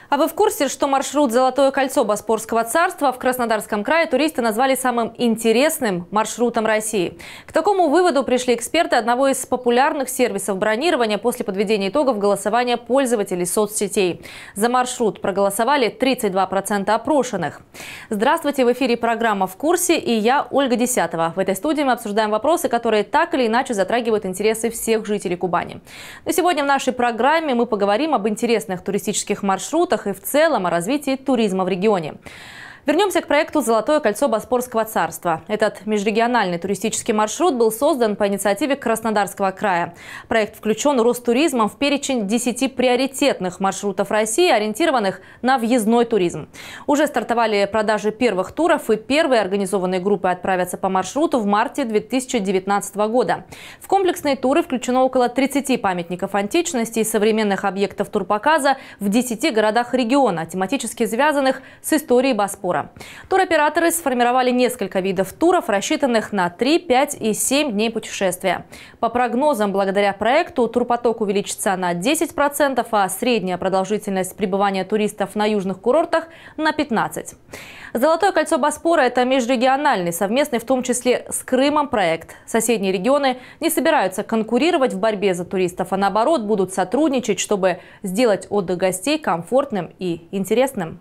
А вы в курсе, что маршрут «Золотое кольцо Боспорского царства» в Краснодарском крае туристы назвали самым интересным маршрутом России? К такому выводу пришли эксперты одного из популярных сервисов бронирования после подведения итогов голосования пользователей соцсетей. За маршрут проголосовали 32% опрошенных. Здравствуйте, в эфире программа «В курсе» и я, Ольга Десятова. В этой студии мы обсуждаем вопросы, которые так или иначе затрагивают интересы всех жителей Кубани. Но сегодня в нашей программе мы поговорим об интересных туристических маршрутах и в целом о развитии туризма в регионе. Вернемся к проекту «Золотое кольцо Боспорского царства». Этот межрегиональный туристический маршрут был создан по инициативе Краснодарского края. Проект включен Ростуризмом в перечень 10 приоритетных маршрутов России, ориентированных на въездной туризм. Уже стартовали продажи первых туров, и первые организованные группы отправятся по маршруту в марте 2019 года. В комплексные туры включено около 30 памятников античности и современных объектов турпоказа в 10 городах региона, тематически связанных с историей Боспора. Туроператоры сформировали несколько видов туров, рассчитанных на 3, 5 и 7 дней путешествия. По прогнозам, благодаря проекту турпоток увеличится на 10%, а средняя продолжительность пребывания туристов на южных курортах на 15%. «Золотое кольцо Боспора» – это межрегиональный, совместный в том числе с Крымом проект. Соседние регионы не собираются конкурировать в борьбе за туристов, а наоборот будут сотрудничать, чтобы сделать отдых гостей комфортным и интересным.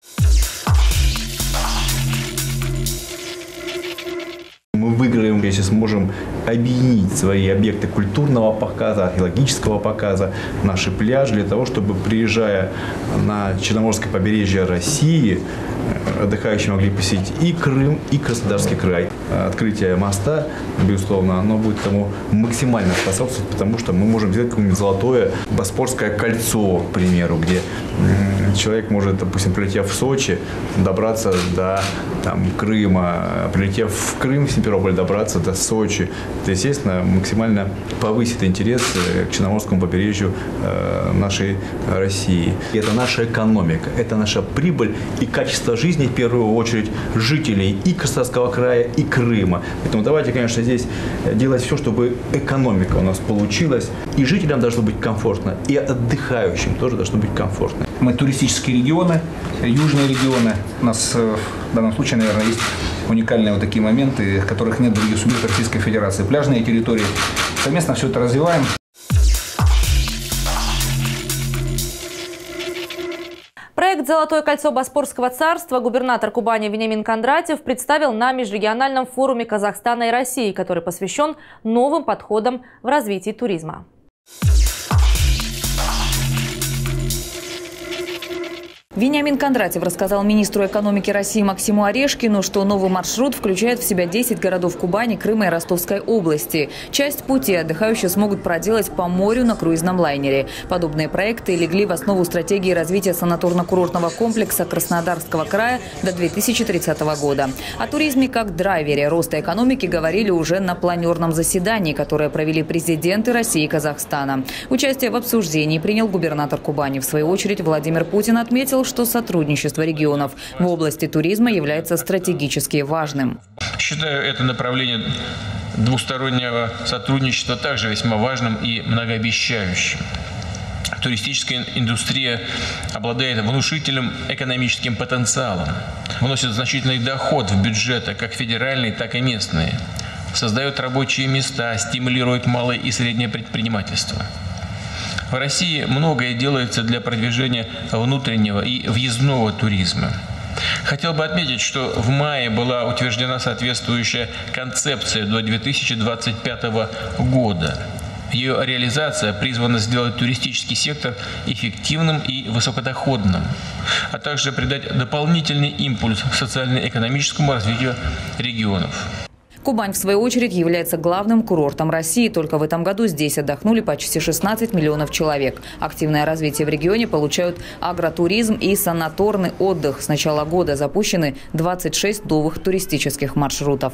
Мы выиграем, если сможем объединить свои объекты культурного показа, археологического показа, наши пляжи, для того, чтобы, приезжая на Черноморское побережье России, отдыхающие могли посетить и Крым, и Краснодарский край. Открытие моста, безусловно, оно будет тому максимально способствовать, потому что мы можем сделать какое-нибудь золотое Боспорское кольцо, к примеру, где человек может, допустим, прилетев в Сочи, добраться до Крыма, прилетев в Крым, в Симферополь, добраться до Сочи. Это, естественно, максимально повысит интерес к Черноморскому побережью нашей России. И это наша экономика, это наша прибыль и качество жизни, в первую очередь, жителей и Краснодарского края, и Крыма. Поэтому давайте, конечно, здесь делать все, чтобы экономика у нас получилась. И жителям должно быть комфортно, и отдыхающим тоже должно быть комфортно. Мы туристические регионы, южные регионы. У нас в данном случае, наверное, есть уникальные вот такие моменты, которых нет в других субъектах Российской Федерации. Пляжные территории. Совместно все это развиваем. Проект «Золотое кольцо Боспорского царства» губернатор Кубани Вениамин Кондратьев представил на межрегиональном форуме Казахстана и России, который посвящен новым подходам в развитии туризма. Вениамин Кондратьев рассказал министру экономики России Максиму Орешкину, что новый маршрут включает в себя 10 городов Кубани, Крыма и Ростовской области. Часть пути отдыхающие смогут проделать по морю на круизном лайнере. Подобные проекты легли в основу стратегии развития санаторно-курортного комплекса Краснодарского края до 2030 года. О туризме как драйвере роста экономики говорили уже на планерном заседании, которое провели президенты России и Казахстана. Участие в обсуждении принял губернатор Кубани. В свою очередь Владимир Путин отметил, что сотрудничество регионов в области туризма является стратегически важным. Считаю это направление двустороннего сотрудничества также весьма важным и многообещающим. Туристическая индустрия обладает внушительным экономическим потенциалом, вносит значительный доход в бюджеты, как федеральные, так и местные, создает рабочие места, стимулирует малое и среднее предпринимательство. В России многое делается для продвижения внутреннего и въездного туризма. Хотел бы отметить, что в мае была утверждена соответствующая концепция до 2025 года. Ее реализация призвана сделать туристический сектор эффективным и высокодоходным, а также придать дополнительный импульс социально-экономическому развитию регионов. Кубань, в свою очередь, является главным курортом России. Только в этом году здесь отдохнули почти 16 миллионов человек. Активное развитие в регионе получают агротуризм и санаторный отдых. С начала года запущены 26 новых туристических маршрутов.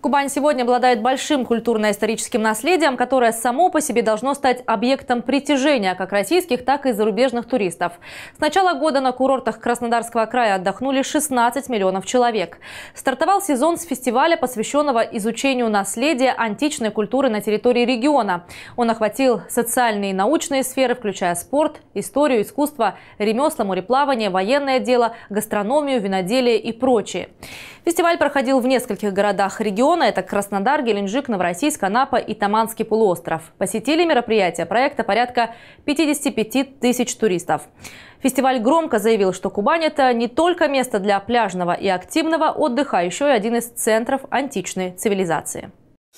Кубань сегодня обладает большим культурно-историческим наследием, которое само по себе должно стать объектом притяжения как российских, так и зарубежных туристов. С начала года на курортах Краснодарского края отдохнули 16 миллионов человек. Стартовал сезон с фестиваля, посвященного изучению наследия античной культуры на территории региона. Он охватил социальные и научные сферы, включая спорт, историю, искусство, ремесла, мореплавание, военное дело, гастрономию, виноделие и прочее. Фестиваль проходил в нескольких городах региона. Это Краснодар, Геленджик, Новороссийск, Анапа и Таманский полуостров. Посетили мероприятия проекта порядка 55 тысяч туристов. Фестиваль громко заявил, что Кубань – это не только место для пляжного и активного отдыха, а еще и один из центров античной цивилизации.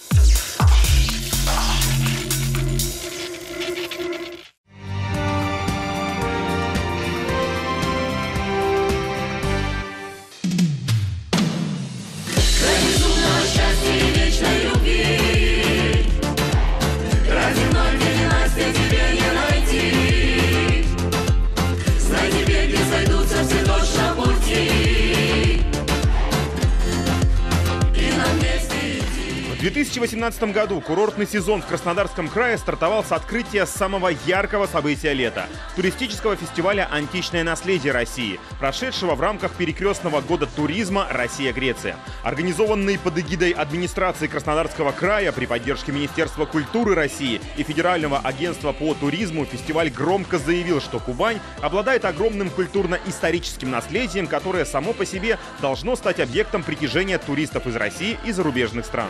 В 2018 году курортный сезон в Краснодарском крае стартовал с открытия самого яркого события лета – туристического фестиваля «Античное наследие России», прошедшего в рамках перекрестного года туризма «Россия-Греция». Организованный под эгидой администрации Краснодарского края при поддержке Министерства культуры России и Федерального агентства по туризму, фестиваль громко заявил, что Кубань обладает огромным культурно-историческим наследием, которое само по себе должно стать объектом притяжения туристов из России и зарубежных стран.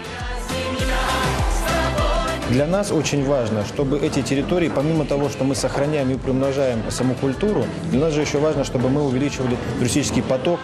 Для нас очень важно, чтобы эти территории, помимо того, что мы сохраняем и приумножаем саму культуру, для нас же еще важно, чтобы мы увеличивали туристический поток.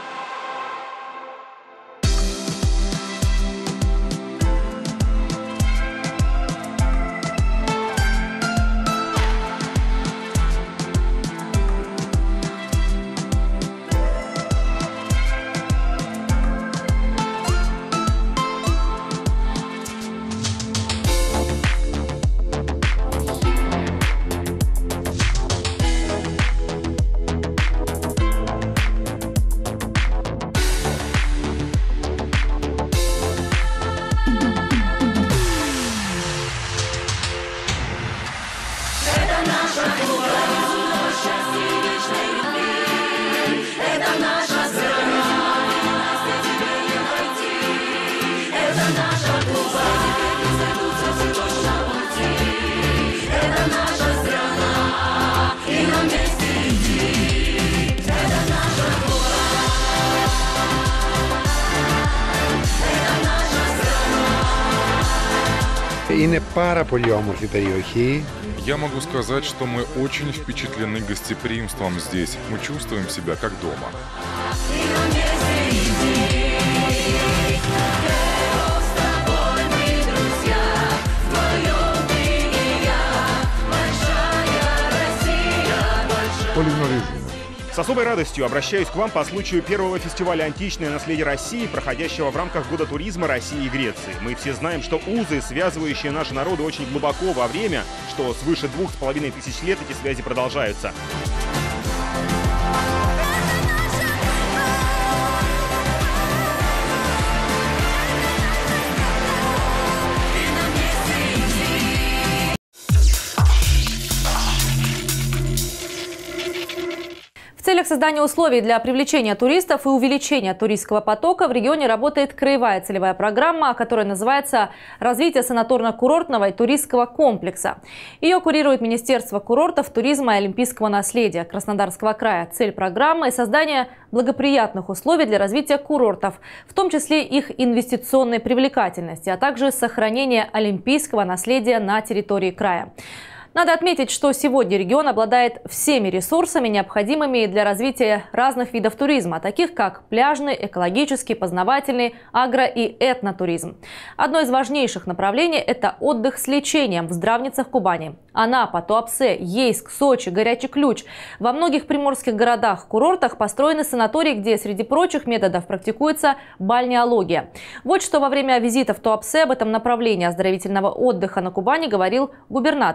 Είναι πάρα πολύ όμορφη περιοχή. Я могу сказать, что мы очень впечатлены гостеприимством здесь. Мы чувствуем себя как дома. С особой радостью обращаюсь к вам по случаю первого фестиваля «Античное наследие России», проходящего в рамках Года туризма России и Греции. Мы все знаем, что узы, связывающие наши народы, очень глубоко во время, что свыше 2500 лет эти связи продолжаются. В целях создания условий для привлечения туристов и увеличения туристского потока в регионе работает краевая целевая программа, которая называется «Развитие санаторно-курортного и туристского комплекса». Ее курирует Министерство курортов, туризма и олимпийского наследия Краснодарского края. Цель программы – создание благоприятных условий для развития курортов, в том числе их инвестиционной привлекательности, а также сохранение олимпийского наследия на территории края. Надо отметить, что сегодня регион обладает всеми ресурсами, необходимыми для развития разных видов туризма, таких как пляжный, экологический, познавательный, агро- и этнотуризм. Одно из важнейших направлений – это отдых с лечением в здравницах Кубани. Анапа, Туапсе, Ейск, Сочи, Горячий Ключ. Во многих приморских городах-курортах построены санатории, где среди прочих методов практикуется бальнеология. Вот что во время визита в Туапсе об этом направлении оздоровительного отдыха на Кубани говорил губернатор Вениамин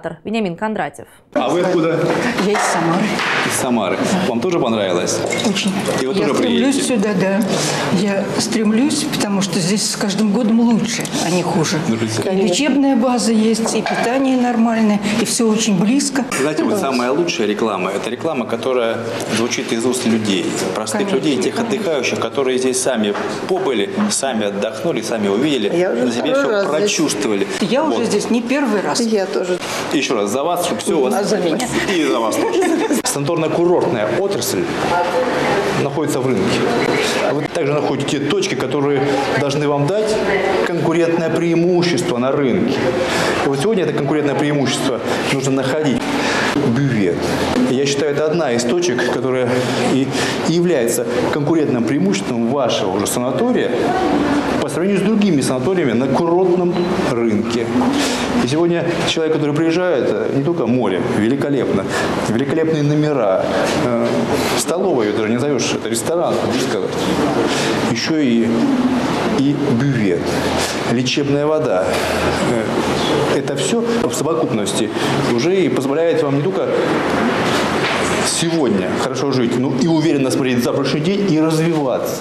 Вениамин Кондратьев. А вы откуда? Я из Самары. Из Самары. Вам тоже понравилось? Очень. И вы я тоже стремлюсь приедете? сюда, да. Я стремлюсь, потому что здесь с каждым годом лучше, а не хуже. И лечебная база есть, и питание нормальное, и все очень близко. Знаете, вот самая лучшая реклама – это реклама, которая звучит из уст людей, простых людей, тех отдыхающих, которые здесь сами побыли, сами отдохнули, сами увидели, на себе все прочувствовали. Я уже здесь не первый раз. Я тоже. Еще раз за вас, чтобы все у вас... За меня. И за вас тоже. Санаторно-курортная отрасль находится в рынке. Вы также находите те точки, которые должны вам дать конкурентное преимущество на рынке. И вот сегодня это конкурентное преимущество нужно находить. Бювет. Я считаю, это одна из точек, которая и является конкурентным преимуществом вашего уже санатория по сравнению с другими санаториями на курортном рынке. И сегодня человек, который приезжает, не только море, великолепно, великолепные номера, столовую даже не назовешь, это ресторан, можно сказать. Еще и бювет, лечебная вода. Это все в совокупности уже и позволяет вам не только сегодня хорошо жить, но и уверенно смотреть завтрашний день и развиваться.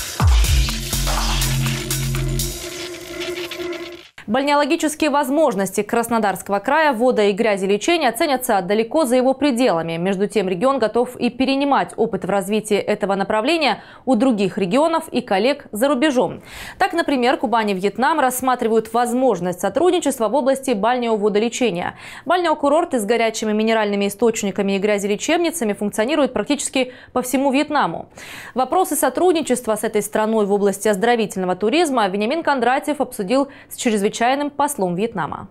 Бальнеологические возможности Краснодарского края вода- и грязелечения ценятся далеко за его пределами. Между тем, регион готов и перенимать опыт в развитии этого направления у других регионов и коллег за рубежом. Так, например, Кубань и Вьетнам рассматривают возможность сотрудничества в области бальнеоводолечения. Бальнеокурорты с горячими минеральными источниками и грязелечебницами функционируют практически по всему Вьетнаму. Вопросы сотрудничества с этой страной в области оздоровительного туризма Вениамин Кондратьев обсудил с чрезвычайным послом Вьетнама.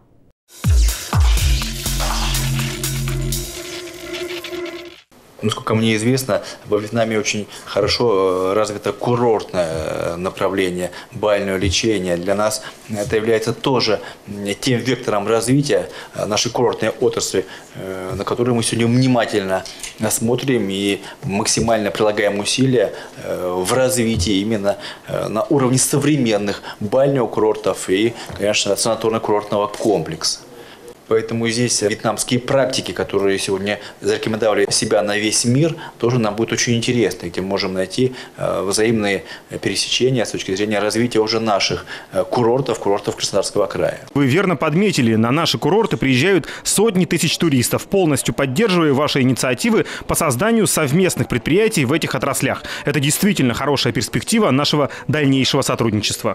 Насколько мне известно, во Вьетнаме очень хорошо развито курортное направление бального лечения. Для нас это является тоже тем вектором развития нашей курортной отрасли, на которую мы сегодня внимательно смотрим и максимально прилагаем усилия в развитии именно на уровне современных бальных курортов и, конечно, санаторно-курортного комплекса. Поэтому здесь вьетнамские практики, которые сегодня зарекомендовали себя на весь мир, тоже нам будет очень интересно, где мы можем найти взаимные пересечения с точки зрения развития уже наших курортов Краснодарского края. Вы верно подметили, на наши курорты приезжают сотни тысяч туристов, полностью поддерживая ваши инициативы по созданию совместных предприятий в этих отраслях. Это действительно хорошая перспектива нашего дальнейшего сотрудничества.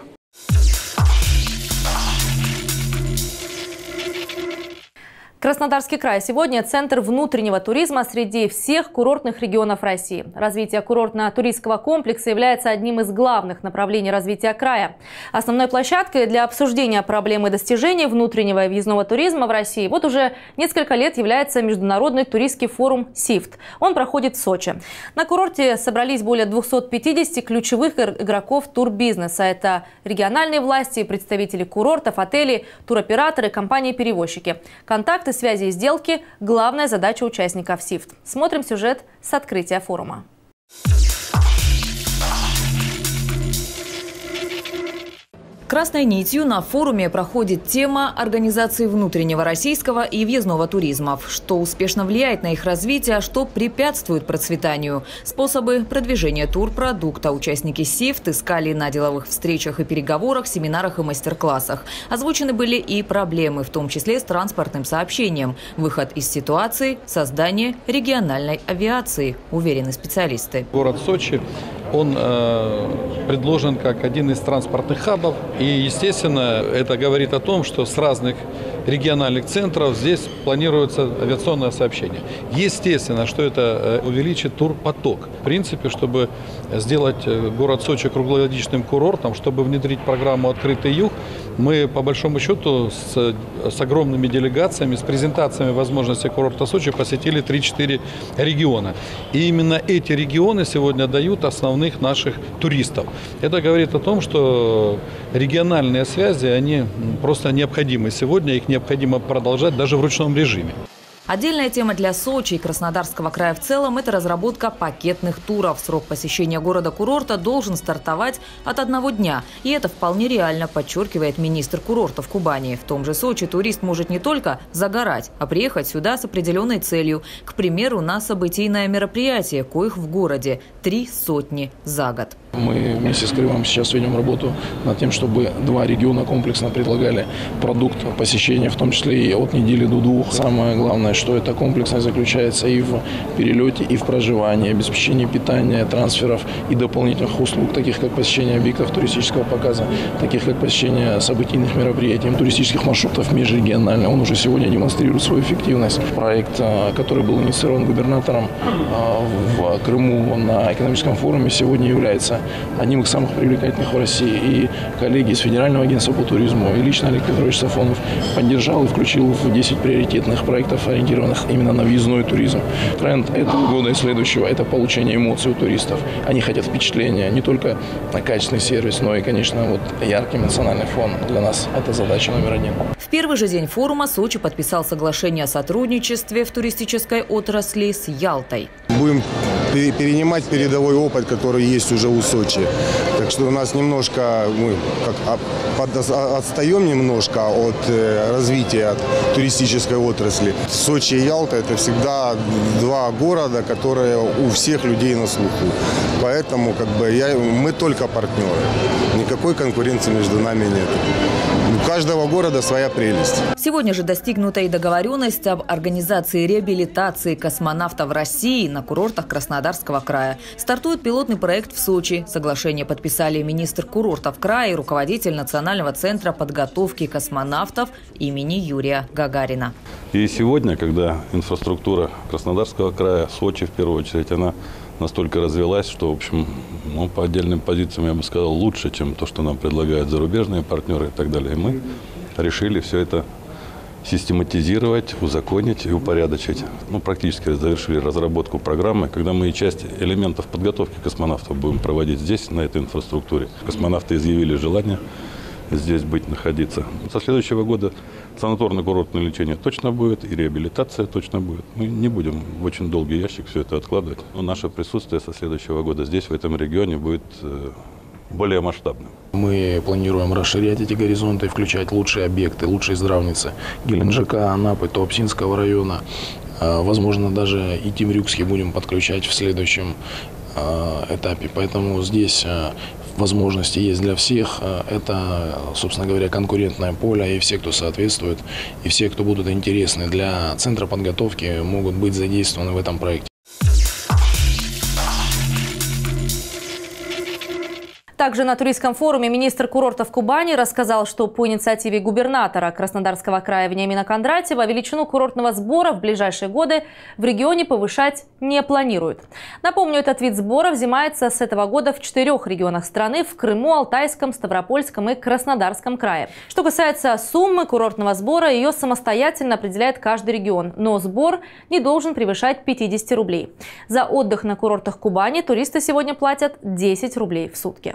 Краснодарский край сегодня центр внутреннего туризма среди всех курортных регионов России. Развитие курортно-туристского комплекса является одним из главных направлений развития края. Основной площадкой для обсуждения проблем и достижений внутреннего и въездного туризма в России вот уже несколько лет является Международный туристский форум СИФТ. Он проходит в Сочи. На курорте собрались более 250 ключевых игроков турбизнеса. Это региональные власти, представители курортов, отелей, туроператоры, компании-перевозчики. Контакты, связи и сделки – главная задача участников СИФТ. Смотрим сюжет с открытия форума. Красной нитью на форуме проходит тема организации внутреннего российского и въездного туризмов. Что успешно влияет на их развитие, а что препятствует процветанию. Способы продвижения турпродукта участники СИФТ искали на деловых встречах и переговорах, семинарах и мастер-классах. Озвучены были и проблемы, в том числе с транспортным сообщением. Выход из ситуации – создание региональной авиации, уверены специалисты. Город Сочи, он предложен как один из транспортных хабов. И, естественно, это говорит о том, что с разных региональных центров здесь планируется авиационное сообщение. Естественно, что это увеличит турпоток. В принципе, чтобы сделать город Сочи круглогодичным курортом, чтобы внедрить программу «Открытый юг», мы, по большому счету, с огромными делегациями, с презентациями возможностей курорта Сочи посетили 3-4 региона. И именно эти регионы сегодня дают основных наших туристов. Это говорит о том, что региональные связи, они просто необходимы сегодня, их необходимо продолжать даже в ручном режиме. Отдельная тема для Сочи и Краснодарского края в целом – это разработка пакетных туров. Срок посещения города-курорта должен стартовать от 1 дня. И это вполне реально, подчеркивает министр курортов Кубани. В том же Сочи турист может не только загорать, а приехать сюда с определенной целью. К примеру, на событийное мероприятие, коих в городе 300 за год. Мы вместе с Крымом сейчас ведем работу над тем, чтобы 2 региона комплексно предлагали продукт посещения, в том числе и от недели до 2. Самое главное, что эта комплексность заключается и в перелете, и в проживании, обеспечении питания, трансферов и дополнительных услуг, таких как посещение объектов туристического показа, таких как посещение событийных мероприятий, туристических маршрутов межрегионально. Он уже сегодня демонстрирует свою эффективность. Проект, который был инициирован губернатором в Крыму на экономическом форуме, сегодня является одним из самых привлекательных в России. И коллеги из Федерального агентства по туризму, и лично Олег Петрович Сафонов поддержал и включил в 10 приоритетных проектов, ориентированных именно на въездной туризм. Тренд этого года и следующего – это получение эмоций у туристов. Они хотят впечатления, не только на качественный сервис, но и, конечно, яркий эмоциональный фон. Для нас это задача номер 1. В первый же день форума Сочи подписал соглашение о сотрудничестве в туристической отрасли с Ялтой. Будем перенимать передовой опыт, который есть уже у Сочи. Так что у нас немножко, мы отстаем немножко от развития туристической отрасли. Сочи и Ялта – это всегда 2 города, которые у всех людей на слуху. Поэтому мы только партнеры. Никакой конкуренции между нами нет. У каждого города своя прелесть. Сегодня же достигнута и договоренность об организации реабилитации космонавтов России на курортах Краснодарского края. Стартует пилотный проект в Сочи. Соглашение подписали министр курортов края и руководитель Национального центра подготовки космонавтов имени Юрия Гагарина. И сегодня, когда инфраструктура Краснодарского края, Сочи в первую очередь, она настолько развилась, что, в общем, по отдельным позициям, я бы сказал, лучше, чем то, что нам предлагают зарубежные партнеры и так далее. И мы решили все это систематизировать, узаконить и упорядочить. Практически завершили разработку программы, когда мы и часть элементов подготовки космонавтов будем проводить здесь, на этой инфраструктуре. Космонавты изъявили желание здесь быть, находиться. Со следующего года санаторно-курортное лечение точно будет, и реабилитация точно будет. Мы не будем в очень долгий ящик все это откладывать. Но наше присутствие со следующего года здесь, в этом регионе, будет более масштабным. Мы планируем расширять эти горизонты, включать лучшие объекты, лучшие здравницы Геленджика, Анапы, Туапсинского района. Возможно, даже и Темрюкский будем подключать в следующем этапе. Поэтому здесь возможности есть для всех. Это, собственно говоря, конкурентное поле, и все, кто соответствует, и все, кто будут интересны для центра подготовки, могут быть задействованы в этом проекте. Также на туристском форуме министр курортов Кубани рассказал, что по инициативе губернатора Краснодарского края Вениамина Кондратьева величину курортного сбора в ближайшие годы в регионе повышать не планируют. Напомню, этот вид сбора взимается с этого года в 4 регионах страны – в Крыму, Алтайском, Ставропольском и Краснодарском крае. Что касается суммы курортного сбора, ее самостоятельно определяет каждый регион, но сбор не должен превышать 50 рублей. За отдых на курортах Кубани туристы сегодня платят 10 рублей в сутки.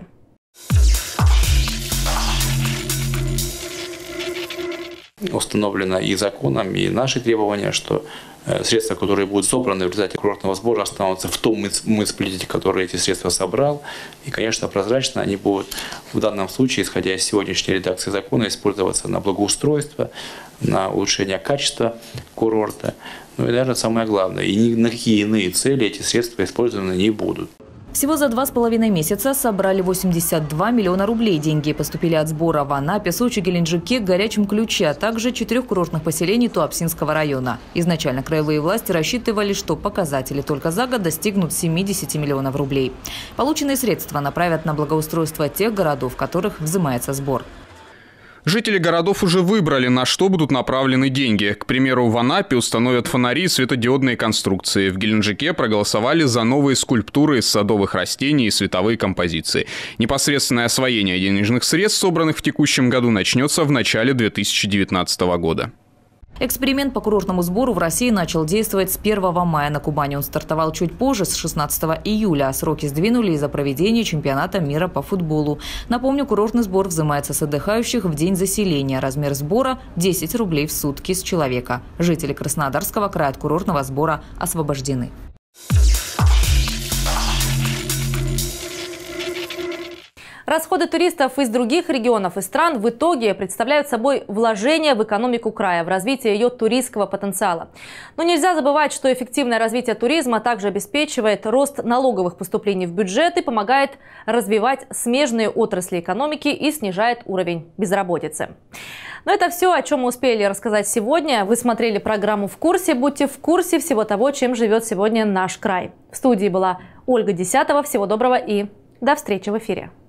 Установлено и законом, и наши требования, что средства, которые будут собраны в результате курортного сбора, останутся в том муниципалитете, который эти средства собрал. И, конечно, прозрачно они будут в данном случае, исходя из сегодняшней редакции закона, использоваться на благоустройство, на улучшение качества курорта. Ну и даже самое главное, и ни на какие иные цели эти средства использованы не будут. Всего за 2,5 месяца собрали 82 миллиона рублей. Деньги поступили от сбора в Анапе, Сочи, Геленджике, Горячем Ключе, а также 4 курортных поселений Туапсинского района. Изначально краевые власти рассчитывали, что показатели только за год достигнут 70 миллионов рублей. Полученные средства направят на благоустройство тех городов, в которых взимается сбор. Жители городов уже выбрали, на что будут направлены деньги. К примеру, в Анапе установят фонари и светодиодные конструкции. В Геленджике проголосовали за новые скульптуры из садовых растений и световые композиции. Непосредственное освоение денежных средств, собранных в текущем году, начнется в начале 2019 года. Эксперимент по курортному сбору в России начал действовать с 1 мая. На Кубани он стартовал чуть позже, с 16 июля. А сроки сдвинули из-за проведения чемпионата мира по футболу. Напомню, курортный сбор взимается с отдыхающих в день заселения. Размер сбора – 10 рублей в сутки с человека. Жители Краснодарского края от курортного сбора освобождены. Расходы туристов из других регионов и стран в итоге представляют собой вложение в экономику края, в развитие ее туристского потенциала. Но нельзя забывать, что эффективное развитие туризма также обеспечивает рост налоговых поступлений в бюджет и помогает развивать смежные отрасли экономики и снижает уровень безработицы. Но это все, о чем мы успели рассказать сегодня. Вы смотрели программу «В курсе». Будьте в курсе всего того, чем живет сегодня наш край. В студии была Ольга Десятова. Всего доброго и до встречи в эфире.